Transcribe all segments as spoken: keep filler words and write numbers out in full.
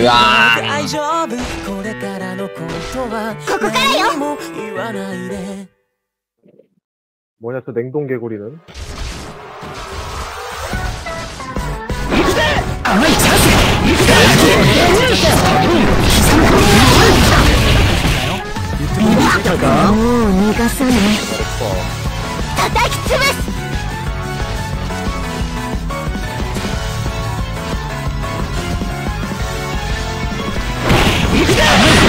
うわー。 大丈夫、これからのことはここからよ。 何も言わないで。 뭐냐 저 냉동 개구리는? 甘いチャンス。ビビったか？ もう逃がさない。叩き潰す。 行くぜ。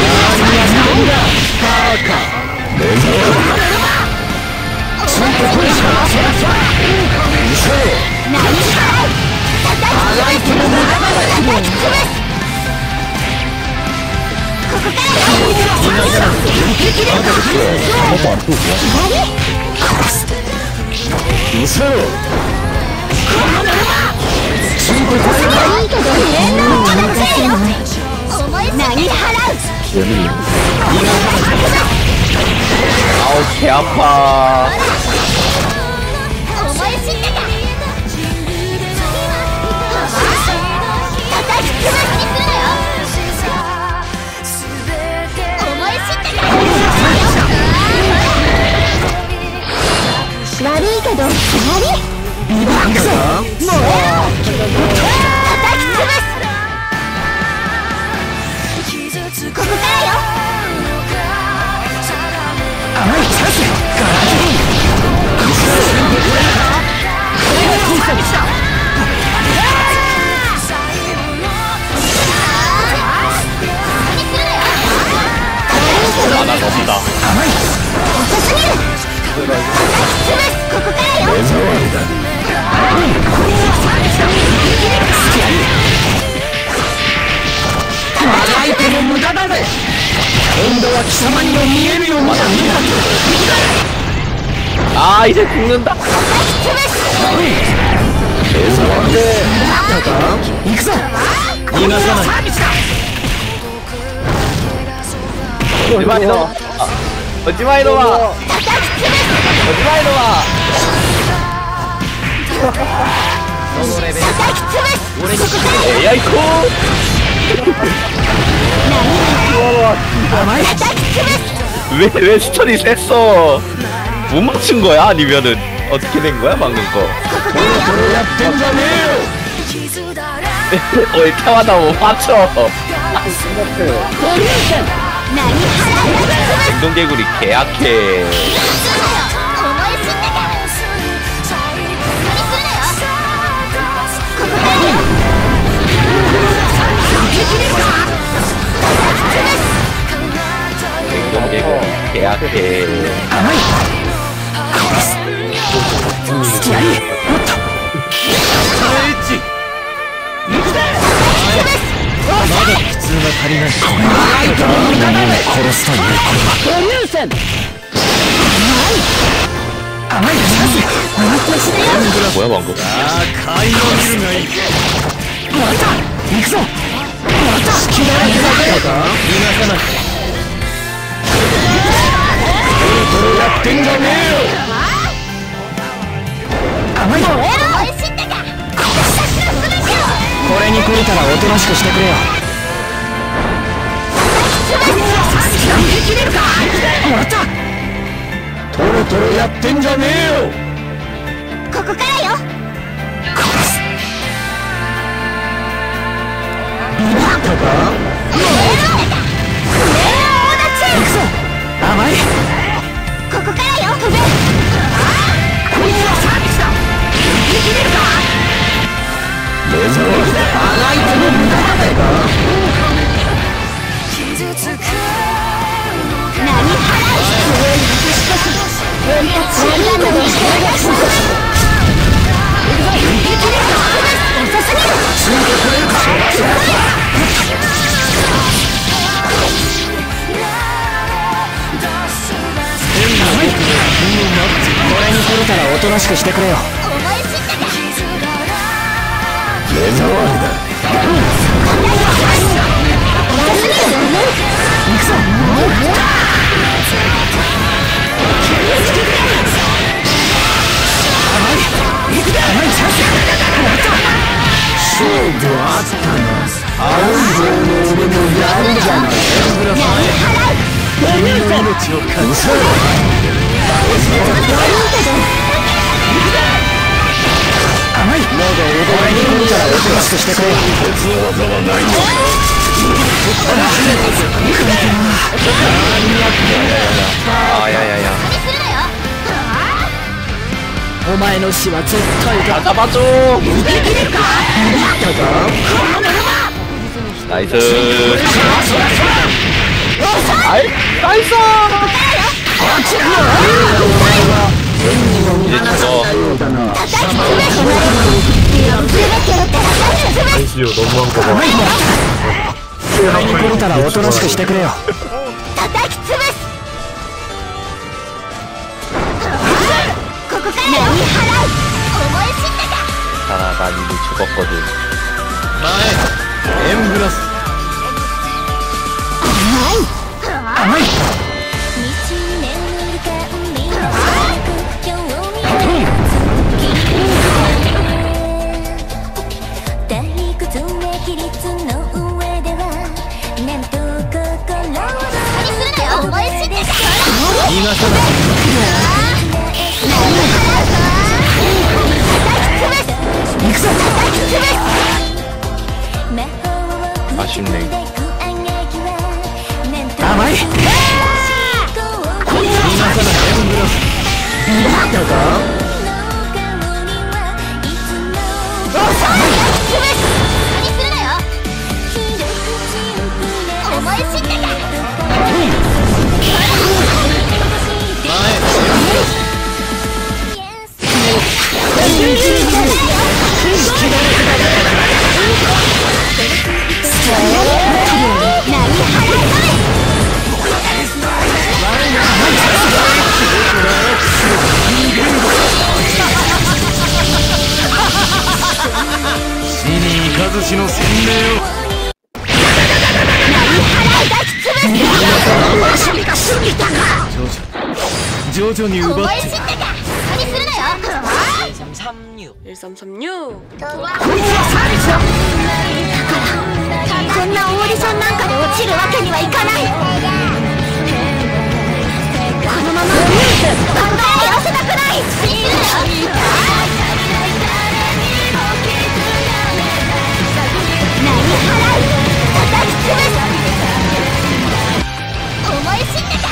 아우 개 아파. 아 이제 죽는다. 오지마 이놈아. 오지마 이놈아. 오지마 이놈아. 에이아이코. 왜, 왜 스턴이 셌어? 못 맞춘 거야? 아니면은 어떻게 된 거야 방금 거? 어, 이 태화나 못 맞춰. 냉동개구리 개약해. 냉동개구리 개약해. 뭐야 방금?これに来れたらおとなしくしてくれよ。トロトロやってんじゃねえよ。 ここからよ。 殺す。ビビったか？行くぞ。甘い。 ここからよ。飛べ。 こいつはサービスだ。逃げ切れるか？レザー長い手の無駄だぜ。 傷つく何払う。俺たちは何度もしてるやつだ。逃げ切れるか？遅すぎる。ついてこれるか？ これに来れたらおとなしくしてくれよ。レザーワールだ。行くぞ。甘い。行くぜ。甘いチャンス。勝負あったな。 あやややお前の死は絶対だ。 잡아줘 나이스 아이 나이스 이제 죽어 엔씨유 너무한 거 봐. 来に来れたらおとなしくしてくれよ。 叩き潰す。ここから何払う。思い知ったか。 하나 난 이미 죽었거든 エンブラス。逃がさない。行くぞ。 아쉽네 甘い。逃がさない。エンブラス。だが思い知ったか。 死に行かずしの洗礼を。徐々に奪って。 일삼삼육。 こんなオーディションなんかで落ちるわけにはいかない。このまま考えやらせたくない。何払う。叩き潰す。思い知ったか。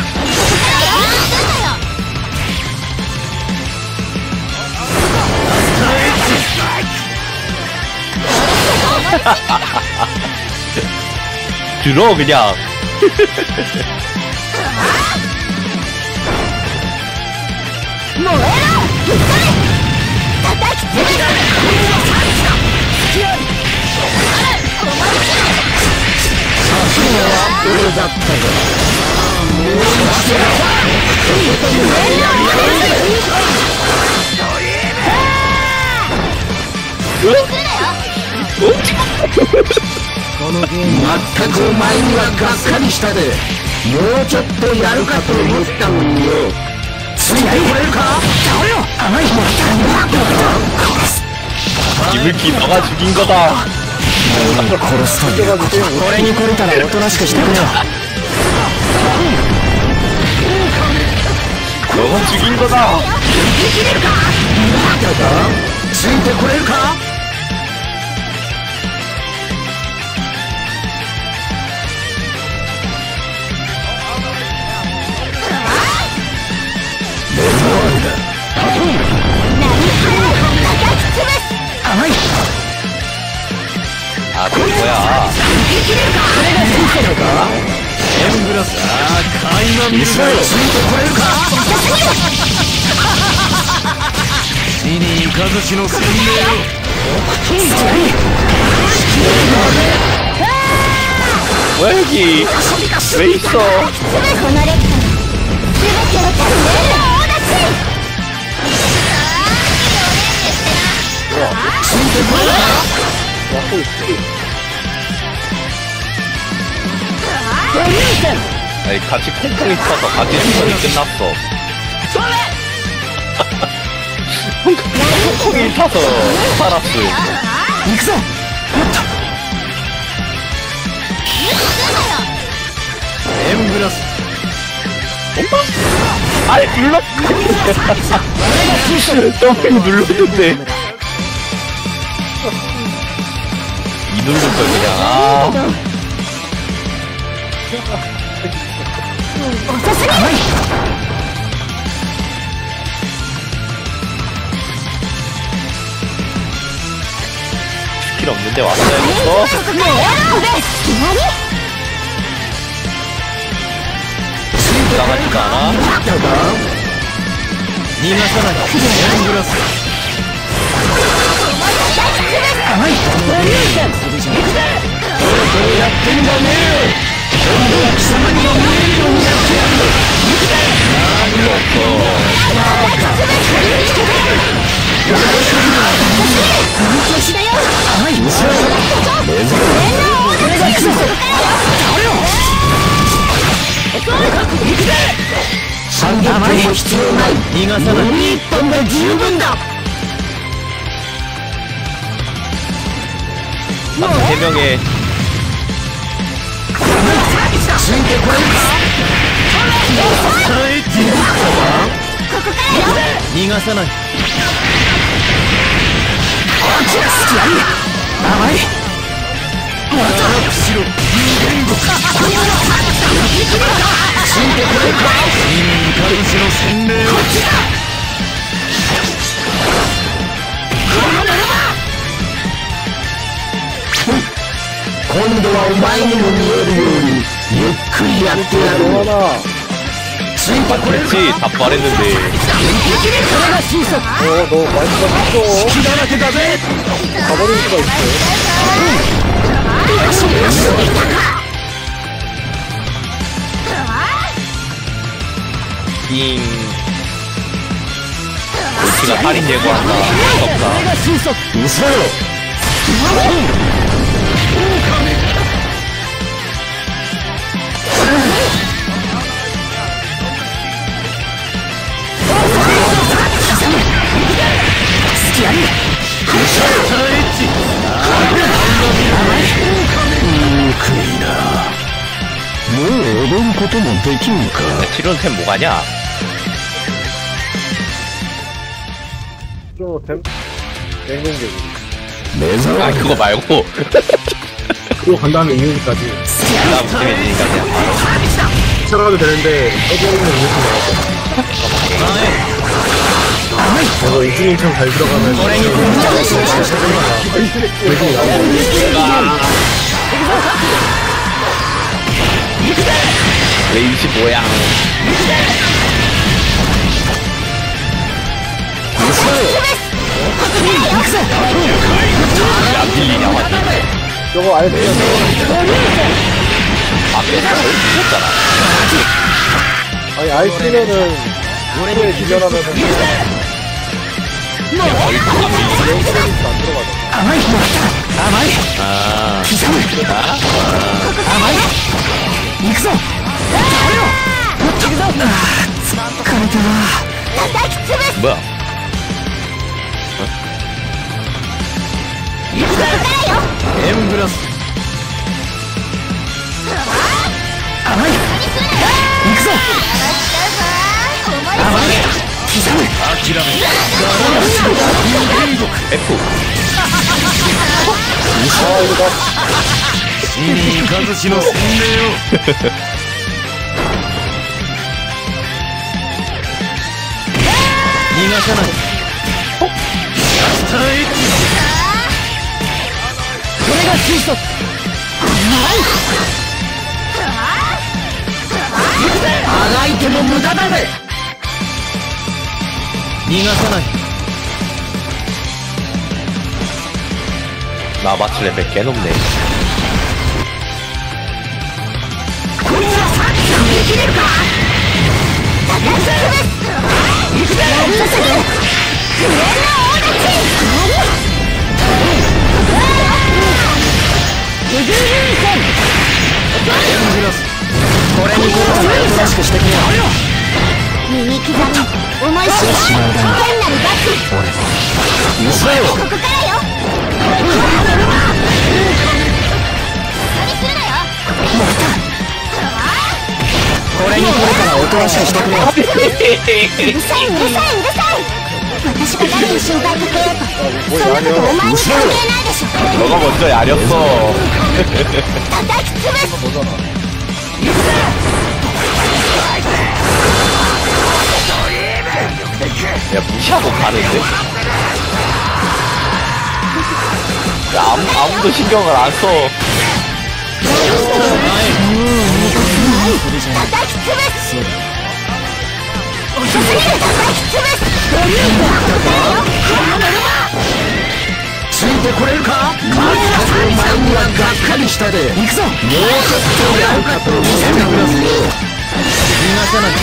들어 그냥 このゲーム全くお前にはがっかりしたで。もうちょっとやるかと思ったのによ。ついてこれるか。倒れよ。甘いもん殺す。 이불키 너가 죽인 거다. 殺すということはこれに来れたらおとなしくしてくれよ。 너가 죽인 거다. ついてこれるか。 아, 그런 거야. 엠브라스. 아, 가이만 미사일. 신이 가즈시노 센네요. 뭐야 여기? 왜 있어? 아니 같이 콩콩이 쳐서 같이 죽으니 끝났어. 콩콩이 타서 살았어. 아니 눌렀 W 눌렀는데 이 누른 걸 그냥 아 스킬 없는데 왔어요 이거 나가지가 않아 니가 살아요 니가 살아요 日本で十分だ 세 명의 니가 살아요 今度はお前にも見えるようにゆっくりやってやろうついてこれるか 그렇지 다 말했는데 これが新作 어너 많이 봤어. 隙だらけだぜ 가버릴 수가 있어. 잉 우리가 살인 예고한다 없다 これが新作嘘よ もう踊ることもできんか 치료템 뭐가냐? 좀 냉동되고. 目覚 아 그거 말고 그리고 간 다음에 이유기까지. 다음 재밌으니까 그냥 바로 찾아가도 되는데 떠버리는 이유기 나왔어. 그래서 이준이처럼 잘 들어가면 레이시 모양 야 빌리냐 완전 저거 아예 그냥 앞에서 거의 죽었잖아 아니 아예 쓰면은 노래에 기절하면은 안 들어가죠. 甘いも甘い 아 刻む甘い行くぞ倒れろもっと行くぞ疲れたな叩き潰す 뭐야 行くぜエンブラス甘い行くぞ甘い刻む諦め F 死に行かずしの洗礼を逃がさないスターエッジこれがシストあがいても無駄だぜ逃がさない 나 맞출 레벨 개 높네. 耳刻み思い知る単なるバック嘘よここからよこれに来るから落と話してくれよ。 うるさいうるさいうるさい。私が誰に心配かけようとそんなことお前に関係ないでしょ。 너가 먼저 야렸어. 叩き潰す。 야 무시하고 가는데? 야, 아무, 아무도 신경을 안 써. 叩き潰す。突入叩き潰す。 ついてこれるか。まったくお前にはがっかりしたで。行くぞ。もうちょっとやるかと見せてくれよ。逃がさない。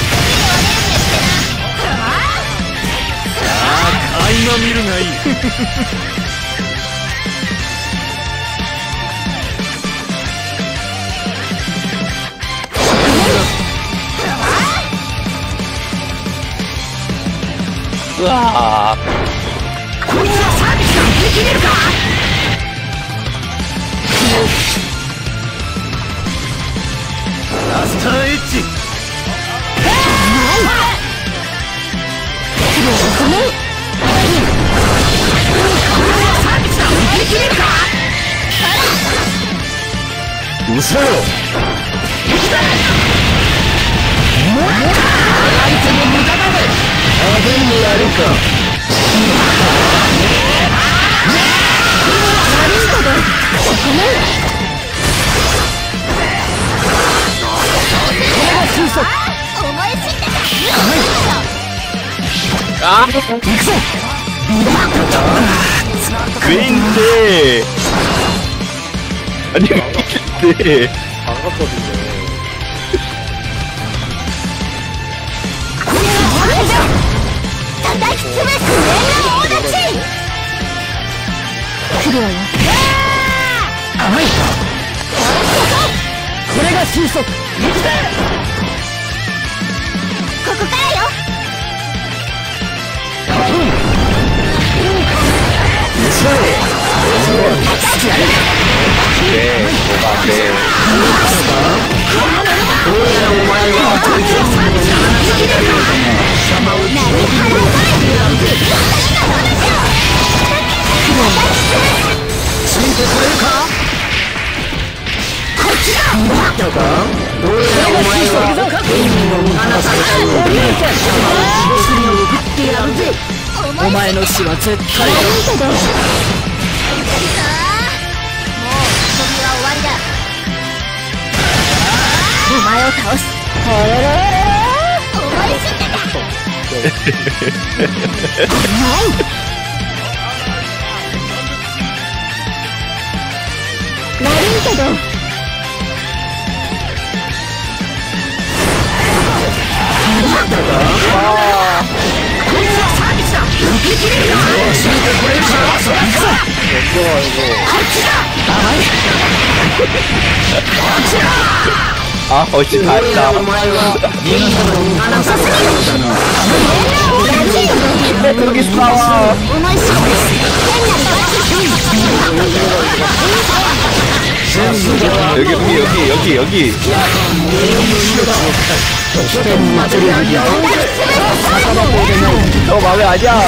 さあ垣間見るがいい。 うわこいつはサービスができれるか。ラスターエッジ。うそよ。相手の無駄だね。派手にやるか。 아! 왠데? 아니 왠데? 반갑거든요. 네, 뭐가 네. 아, 어찌 다 했다. 여기 싸워. 여기, 여기, 여기, 여기. 너 마음에 아니야.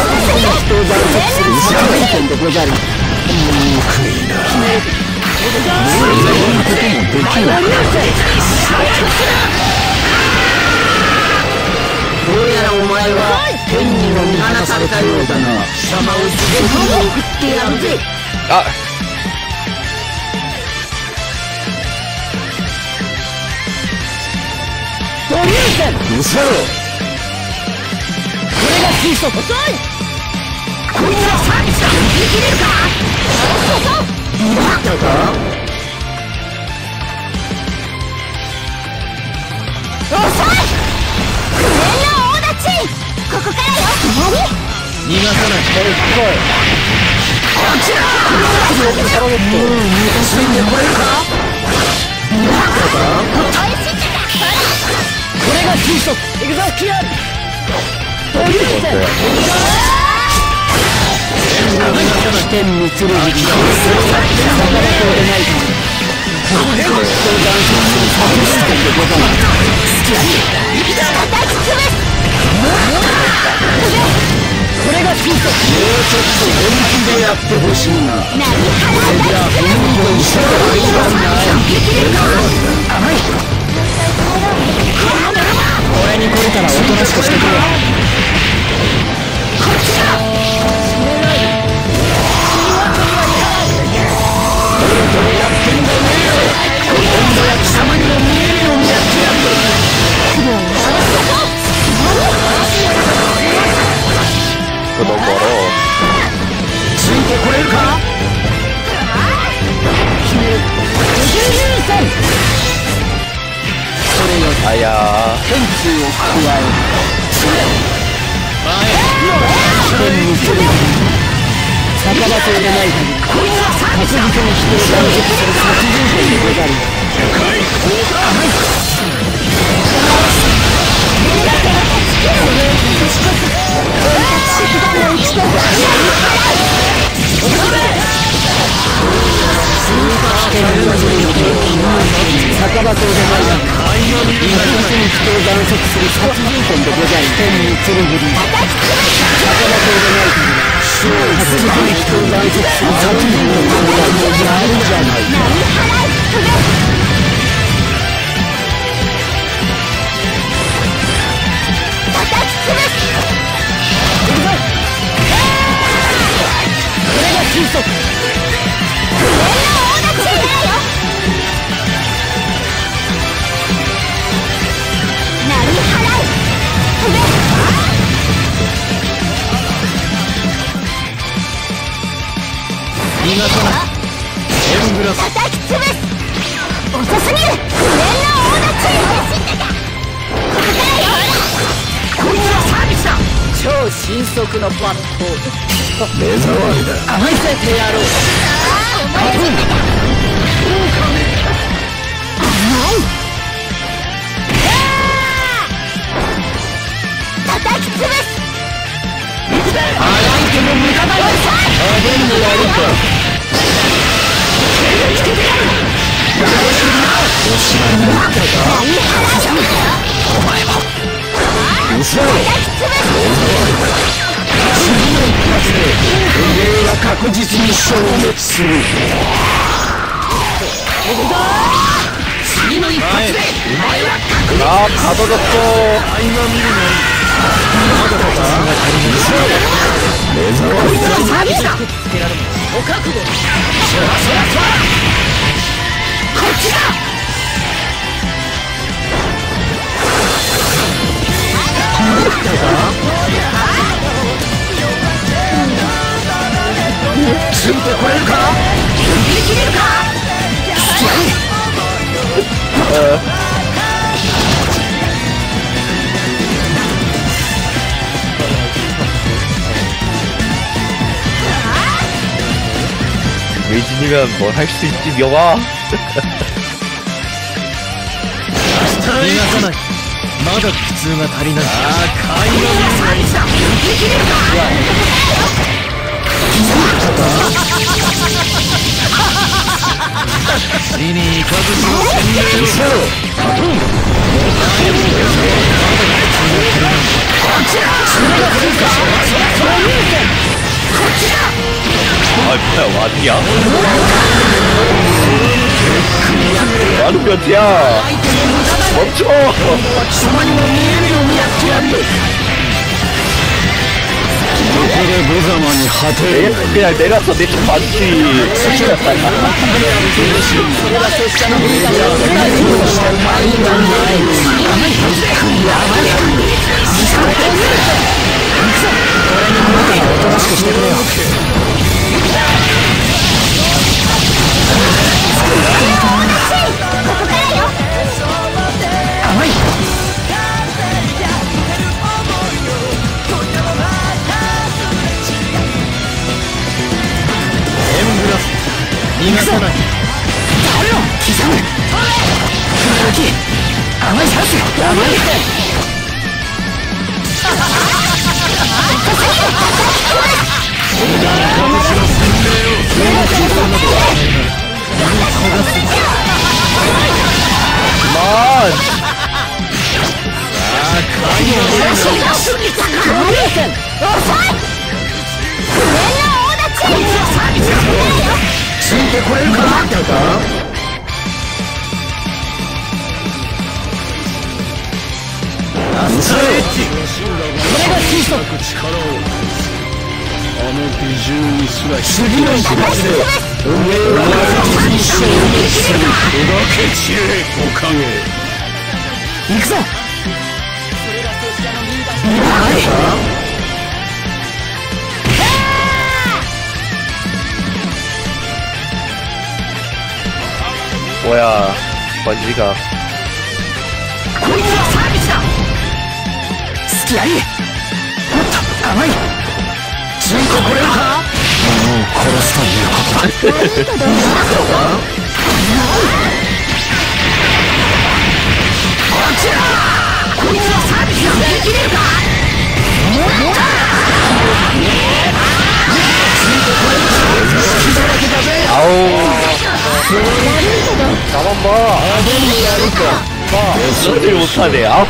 아. Let's go! 気でやってほしいな。 何払じゃあ本当にしたらいいわな。甘い。俺に来れたらおとなしくしてくれ。こっちだ。どれどれやってんだね。今度は貴様にも見えるようにやってやる。 너무 멀어. ついてこれるか。それより 아야. 天通を加える。天に来る。逆場そうでない限り確実に人を断絶する殺人剣でござる。逆場そうでないが確実に人を断絶する殺人剣でござる。天に剣振り逆場そうでない限り確実に人を断絶する殺人剣でござる。やるじゃないか。急速。逃がさない。エングラス。叩き潰す。遅すぎる。不連の大立ち。こいつはサービスだ。超新速のバット。目障りだ。見せてやろう。ああ、お前の叩き潰す。あがいても無駄だよ。あげんのやるか。つけてやる。おしまいになったか。お前は嘘だ。次の一発で運営は確実に消滅する。次の一発でお前は確実に消滅する。 아, 가둬졌어. 아이가 미루네. 사비다. 오카쿠고. 소라 소라 소라. 거치다. 진짜 고를까? 이길까? 어. 외진이면 뭘 할 수 있지, 명아. 逃がさない。まだ苦痛が足りない。ああ、海の水がいた。逃げ切れるか。死に行かずしの洗礼をせろ。こっちだ。こっちだ。 아, 뭐야, 어디야? 나는 몇이야? 멈춰! 내, 그냥 내려서 내 좀 봤지. てこれるか。待ってた。ラストエッジ。これがシーソー。あの美獣にすら次の一発で運営は一生にする。砕け散れおかげ。行くぞ。 뭐야 번지가 こいつはサービスだ。好きあり。もっと甘い。人口これか。もう殺すということだ。こちら。こいつはサービスだ。できれるか。 나만 봐. 소리 못하네. 아.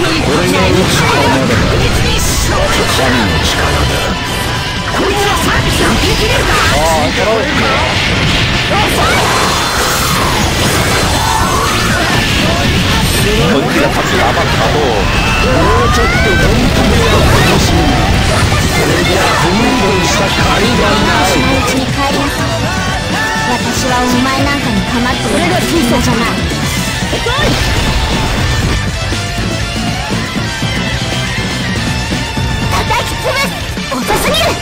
전기가 다시 나만 가도. 私はお前なんかに構っているのじゃない。叩き潰す。遅すぎる。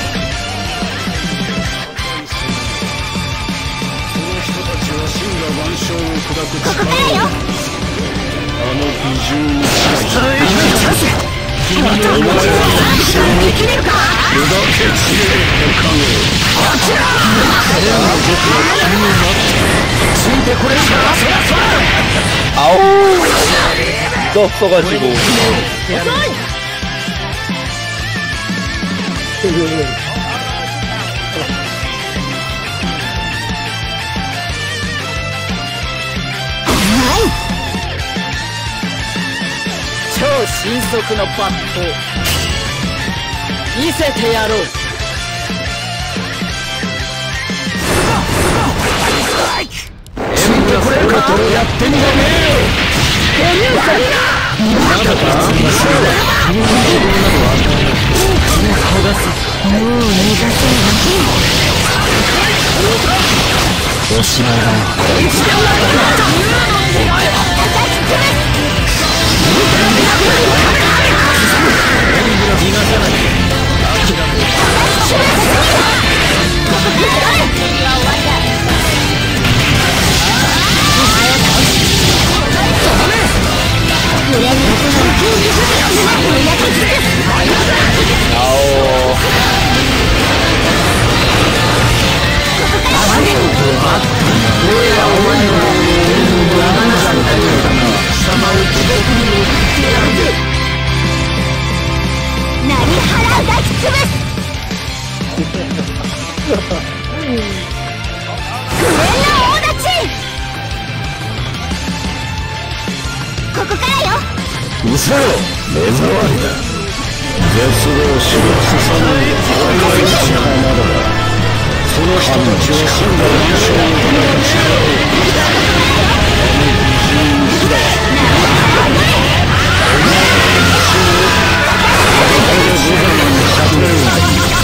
ここからよ。あの美獣に君の思いはできるか。砕け散れおかげ。 아우 떴어가지고 超新速の抜刀見せてやろう。 これか。やってみろね。なんだか。おしまいだ。うせろ目障りだ。絶望しろすさない大いち浜だ。その人たちを死んだ万象を砕く力をあの美人にすらお前の死をこれで無残にしゃべるんだ。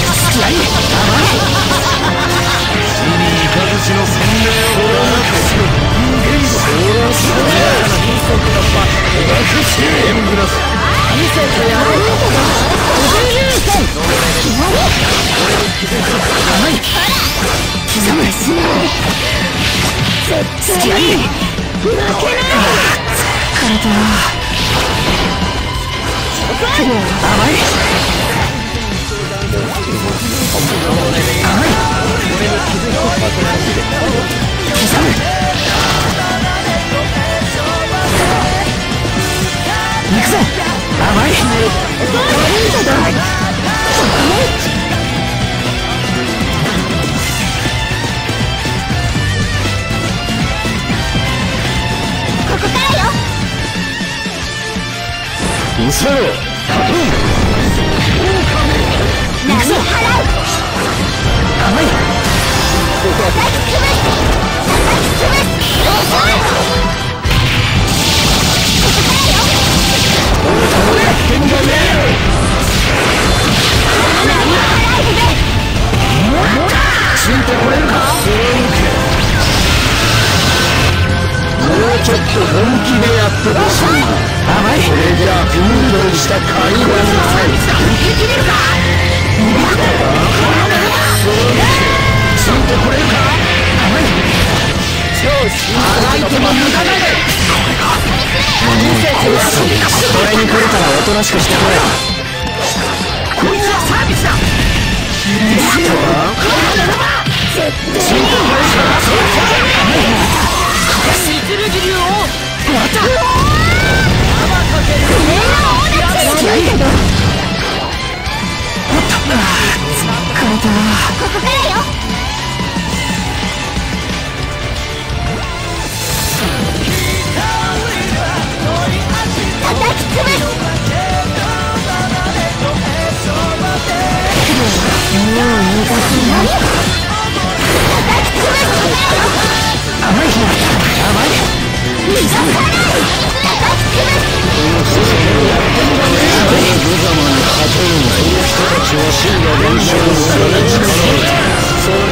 死に雷の洗礼をなくす人間そらすごい金属のバット砕くチームグラス見せてやろう。ごじゅうせん俺に気づく甘い刻むしない絶対に負けない。疲れたな。甘い甘い俺に気づいて刻む行くぞ。甘いここからよ。うせろ波払う。甘い叩き潰す。 ってほしいな。甘い。それじゃあふんどりした海岸の際受け切れるか。ついてこれるか。甘い。あがいても無駄だね。これに来るからおとなしくしてくれ。こいつはサービスだ。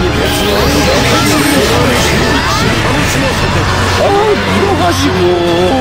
ああ、見逃しも